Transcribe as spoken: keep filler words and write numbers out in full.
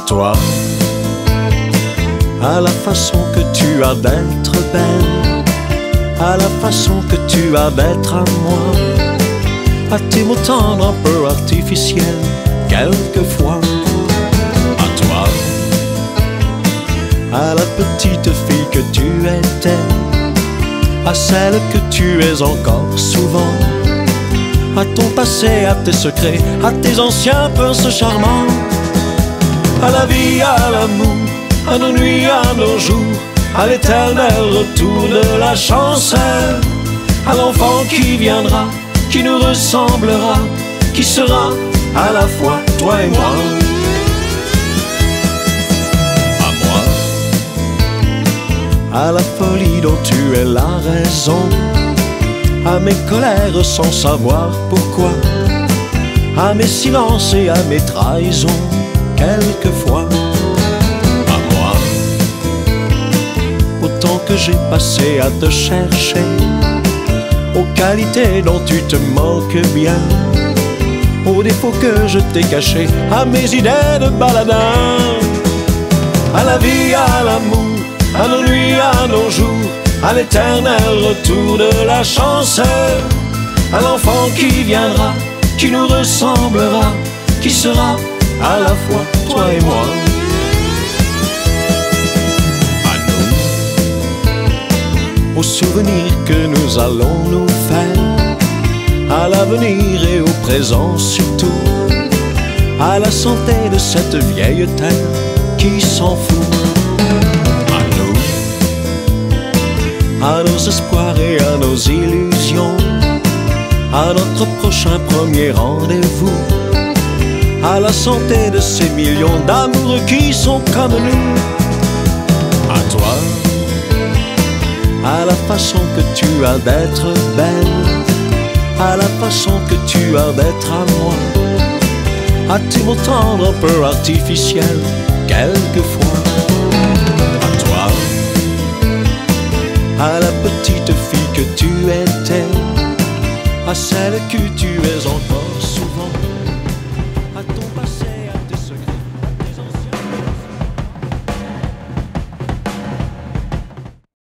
toi, à la façon que tu as d'être belle, à la façon que tu as d'être à moi, à tes mots tendres un peu artificiels, quelquefois. À toi, à la petite fille que tu étais, à celle que tu es encore souvent, à ton passé, à tes secrets, à tes anciens pinces charmants, à la vie, à l'amour, à nos nuits, à nos jours, à l'éternel retour de la chance, à l'enfant qui viendra, qui nous ressemblera, qui sera à la fois toi et moi. À moi, à la folie dont tu es la raison, à mes colères sans savoir pourquoi, à mes silences et à mes trahisons, quelquefois. À moi, au temps que j'ai passé à te chercher, aux qualités dont tu te moques bien, aux défauts que je t'ai cachés, à mes idées de baladin, à la vie, à l'amour, à nos nuits, à nos jours, à l'éternel retour de la chance, à l'enfant qui viendra, qui nous ressemblera, qui sera à la fois toi et moi. À nous, aux souvenirs que nous allons nous faire, à l'avenir et au présent surtout, à la santé de cette vieille terre qui s'en fout. À nos espoirs et à nos illusions, à notre prochain premier rendez-vous, à la santé de ces millions d'amoureux qui sont comme nous. À toi, à la façon que tu as d'être belle, à la façon que tu as d'être à moi, à tes mots tendres un peu artificiels, quelquefois. À la petite fille que tu étais, à celle que tu es encore.